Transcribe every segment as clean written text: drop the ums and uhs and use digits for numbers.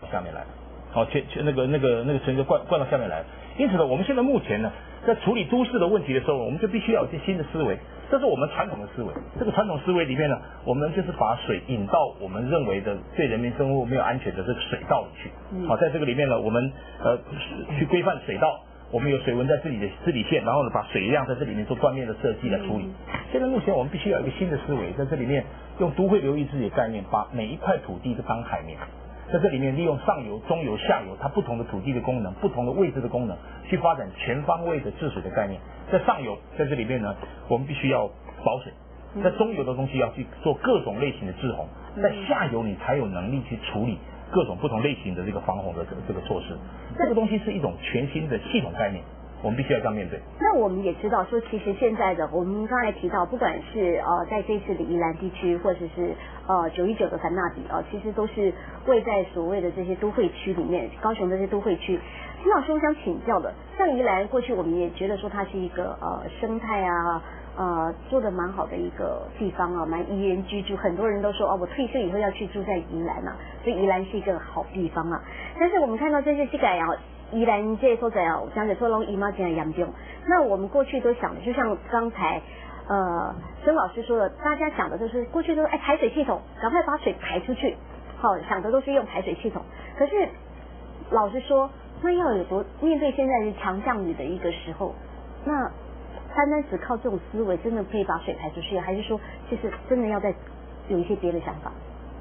下面来了，好，那个水就灌到下面来了。因此呢，我们现在目前呢，在处理都市的问题的时候，我们就必须要有一些新的思维。这是我们传统的思维。这个传统思维里面呢，我们就是把水引到我们认为的对人民生活没有安全的这个水道里去。好，在这个里面呢，我们去规范水道，我们有水文在这里的治理线，然后呢，把水量在这里面做断面的设计来处理。现在目前我们必须要有一个新的思维，在这里面用都会流域治理的概念，把每一块土地都当海绵。在这里面利用上游、中游、下游它不同的土地的功能、不同的位置的功能，去发展全方位的治水的概念。在上游，在这里面呢，我们必须要保水；在中游的东西要去做各种类型的治洪；在下游你才有能力去处理各种不同类型的这个防洪的这个措施。这个东西是一种全新的系统概念。我们必须要这样面对。 那我们也知道说，其实现在的我们刚才提到，不管是在这次的宜兰地区，或者是919的凡纳比其实都是位在所谓的这些都会区里面，高雄这些都会区。金老师，我想请教的，像宜兰过去我们也觉得说它是一个生态做得蛮好的一个地方蛮宜人居住，很多人都说我退休以后要去住在宜兰所以宜兰是一个好地方但是我们看到这些这个宜兰这所在讲者说龙姨妈真的严重。那我们过去都想的，就像刚才曾老师说的，大家想的就是过去都是排水系统，赶快把水排出去，想的都是用排水系统。可是老实说，那要有多面对现在是强降雨的一个时候，那单单只靠这种思维，真的可以把水排出去，还是说其实真的要再有一些别的想法？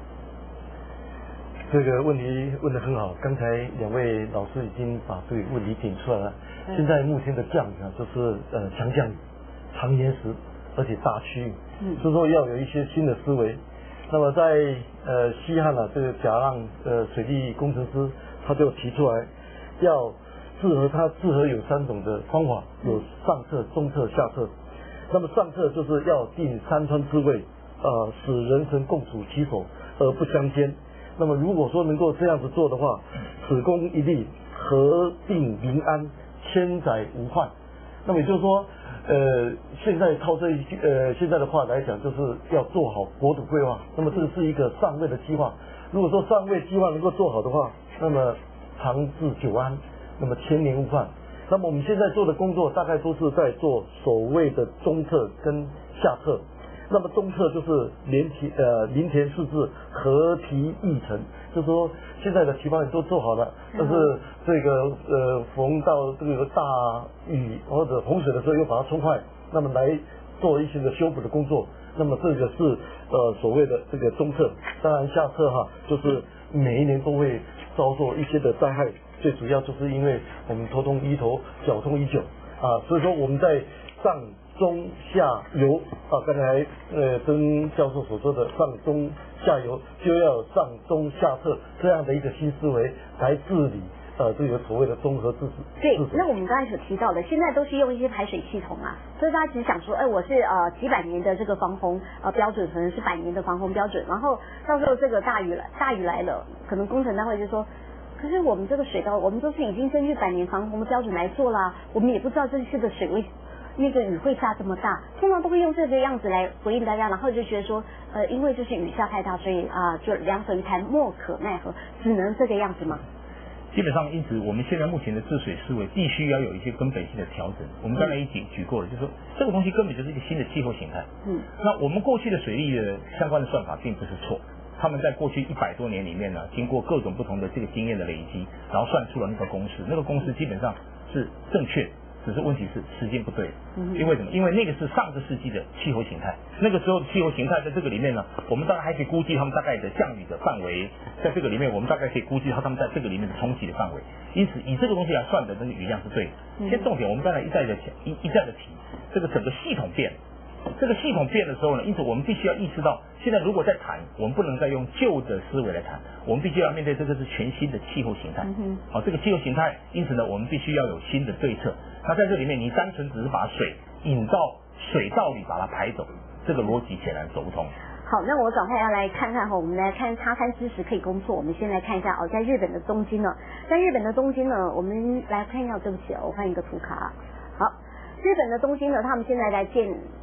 这个问题问得很好，刚才两位老师已经把这个问题点出来了。现在目前的降雨就是强降雨、常年时，而且大区域，所以说要有一些新的思维。那么在西汉这个贾让水利工程师他就提出来，要适合有3种的方法，有上策、中策、下策。那么上策就是要定山川之位，使人臣共处其所而不相兼。那么如果说能够这样子做的话，此功一立，和定民安，千载无患。那么也就是说，现在靠现在的话来讲，就是要做好国土规划。那么这个是一个上位的计划。如果说上位计划能够做好的话，那么长治久安，那么千年无患。那么我们现在做的工作大概都是在做所谓的中策跟下策。那么中策就是林田四治，合堤议程，就是说现在的堤防也都做好了，但是这个逢到这个大雨或者洪水的时候又把它冲坏，那么来做一些的修补的工作。那么这个是所谓的这个中策。当然下策就是每一年都会遭受一些的灾害，最主要就是因为我们头痛医头，脚痛医脚所以说我们在上中下游刚才曾教授所说的上中下游，就要有上中下策这样的一个新思维来治理这个所谓的综合治水。 对，那我们刚才所提到的，现在都是用一些排水系统所以大家只想说，我是几百年的这个防洪标准，可能是100年的防洪标准，然后到时候这个大雨来了，可能工程单位就说，可是我们这个水道，我们都是已经根据100年防洪的标准来做啦，我们也不知道这次的水位。那个雨会下这么大，通常都会用这个样子来回应大家，然后就觉得说，因为就是雨下太大，所以就两手一摊，莫可奈何，只能这个样子吗？ 基本上，因此我们现在目前的治水思维必须要有一些根本性的调整。我们刚才已经举过了，就是说这个东西根本就是一个新的气候形态。那我们过去的水利的相关的算法并不是错，他们在过去100多年里面呢，经过各种不同的这个经验的累积，然后算出了那个公式，那个公式基本上是正确的。只是问题是时间不对，因为什么？因为那个是上个世纪的气候形态，那个时候的气候形态在这个里面呢，我们大概还可以估计他们大概的降雨的范围，在这个里面我们大概可以估计他们在这个里面的冲击的范围，因此以这个东西来算的那个雨量是对的。先重点我们刚才一再的提，这个整个系统变。这个系统变的时候呢，因此我们必须要意识到，现在如果在谈，我们不能再用旧的思维来谈，我们必须要面对这个是全新的气候形态。这个气候形态，因此呢，我们必须要有新的对策。那在这里面，你单纯只是把水引到水道里把它排走，这个逻辑显然走不通。 好，那我赶快要来看看我们来看叉3知识可以工作。我们先来看一下在日本的东京呢，在日本的东京呢，我们来看一下，对不起我换一个图卡。好，日本的东京呢，他们现在来建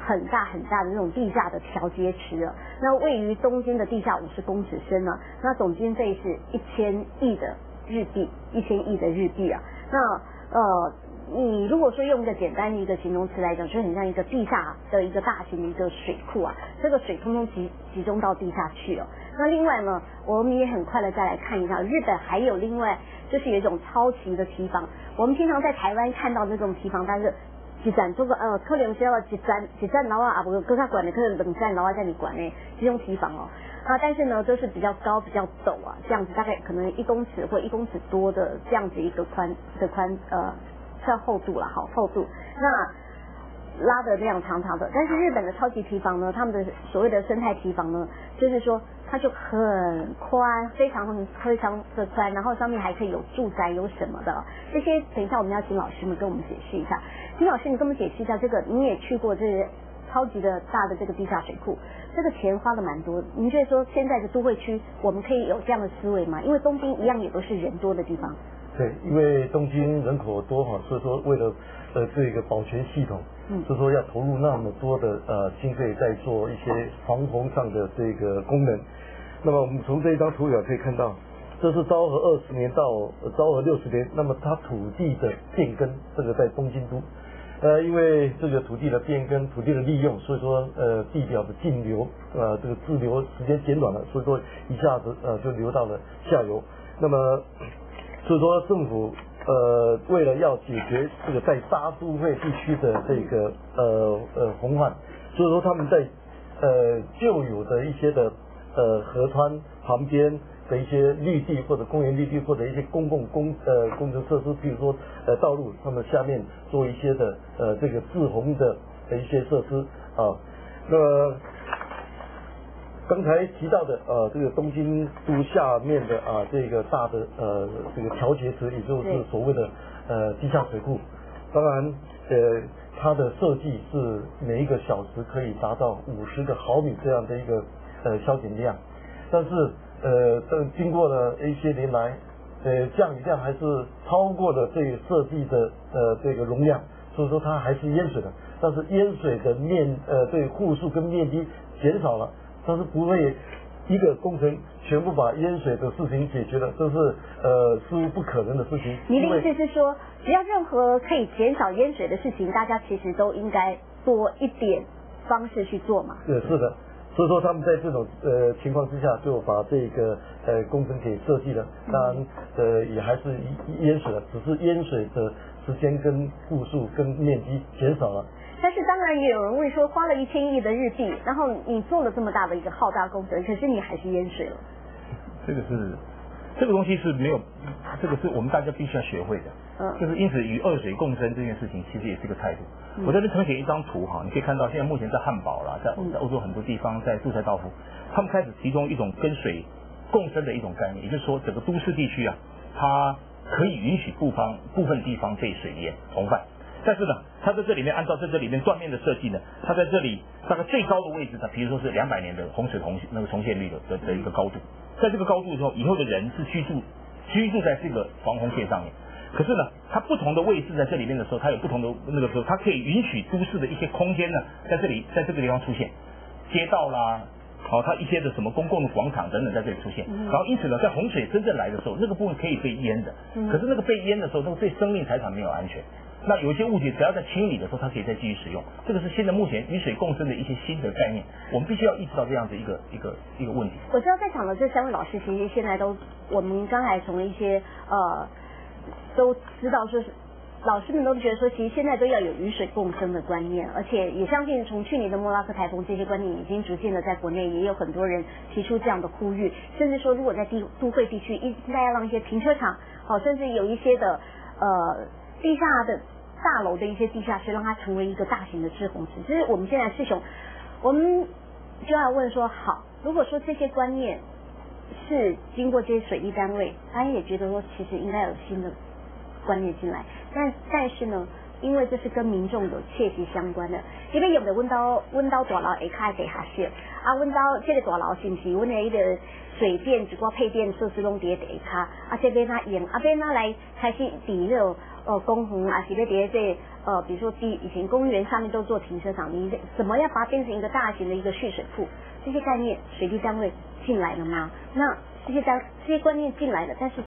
很大很大的那种地下的调节池了。那位于东京的地下50公尺深呢，那总经费是1000亿的日币啊。那你如果说用一个简单的一个形容词来讲，就很像一个地下的一个大型的一个水库啊，这个水通通集中到地下去了。那另外呢，我们也很快的再来看一下，日本还有另外就是有一种超级的堤防。我们平常在台湾看到这种堤防，但是一站可能是要一站楼啊，不更加管的，可能2站楼啊在你管呢，这种堤防哦。但是呢，都是比较高、比较陡啊，这样子大概可能1公尺或1公尺多的这样子一个宽算厚度啦，好厚度。那拉的这样长长的，但是日本的超级堤防呢，他们的所谓的生态堤防呢，就是说它就很宽，非常的宽，然后上面还可以有住宅有什么的，这些等一下我们要请老师们跟我们解释一下。请老师你跟我们解释一下这个，你也去过这个超级的大的这个地下水库，这个钱花的蛮多。您觉得说现在的都会区我们可以有这样的思维吗？因为东京一样也都是人多的地方。 对，因为东京人口多哈，所以说为了这个保全系统，所以说要投入那么多的经费在做一些防洪上的这个功能。那么我们从这一张图表可以看到，这是昭和20年到昭和60年，那么它土地的变更，这个在东京都，因为这个土地的变更、土地的利用，所以说地表的径流这个滞留时间减短了，所以说一下子就流到了下游。那么所以说政府为了要解决这个在大都会地区的这个洪旱，所以说他们在旧有的一些的河川旁边的一些绿地或者公园绿地或者一些公共工程设施，比如说道路，他们下面做一些的这个滞洪的一些设施啊。那么刚才提到的这个东京都下面的这个大的这个调节池，也就是所谓的地下水库。当然它的设计是每一个小时可以达到50个毫米这样的一个消减量，但是经过了一些年来降雨量还是超过了这个设计的这个容量，所以说它还是淹水的，但是淹水的这个户数跟面积减少了。但是不会一个工程全部把淹水的事情解决了，这是似乎不可能的事情。 你的意思是说，只要任何可以减少淹水的事情，大家其实都应该多一点方式去做嘛？ 是的，所以说他们在这种情况之下，就把这个工程给设计了。当然也还是淹水了，只是淹水的时间跟户数跟面积减少了。 但是当然也有人会说，花了1000亿的日币，然后你做了这么大的一个浩大工程，可是你还是淹水了。 这个东西是没有，这个是我们大家必须要学会的。就是因此与恶水共生这件事情，其实也是个态度。我在这呈现一张图哈，你可以看到现在目前在汉堡啦，在欧洲很多地方，在杜塞道夫，他们开始提供一种跟水共生的一种概念，也就是说整个都市地区啊，它可以允许部分地方被水淹洪泛。但是呢，它在这里面按照在这里面断面的设计呢，它在这里大概最高的位置呢，比如说是200年的洪水那个重现率的一个高度，在这个高度之后，以后的人是居住在这个防洪线上面。可是呢，它不同的位置在这里面的时候，它有不同的那个时候，它可以允许都市的一些空间呢，在这个地方出现，街道啦，它一些的什么公共的广场等等在这里出现。然后因此呢，在洪水真正来的时候，那个部分可以被淹的。可是那个被淹的时候，那个对生命财产没有安全。那有一些物体只要在清理的时候，它可以再继续使用。这个是现在目前与水共生的一些新的概念，我们必须要意识到这样子一个问题。 我知道在场的这3位老师，其实现在都我们刚才从一些都知道说是。老师们都觉得说，其实现在都要有与水共生的观念，而且也相信从去年的莫拉克台风，这些观念已经逐渐的在国内也有很多人提出这样的呼吁，甚至说如果在都会地区应该要让一些停车场，甚至有一些的地下的大楼的一些地下室，让它成为一个大型的滞洪池。其实我们现在我们就要问说，好，如果说这些观念是经过这些水利单位，他也觉得说其实应该有新的观念进来，但是呢，因为这是跟民众有切息相关的，因为有的温刀大楼会开地下室，温刀这个大楼是不是阮的一个水电一个配电设施拢伫地下，这边哪用，边哪来开始伫那公园啊，是在这比如说以前公园上面都做停车场，你怎么样把它变成一个大型的一个蓄水库？这些概念水利单位进来了吗？那这些观念进来了，但是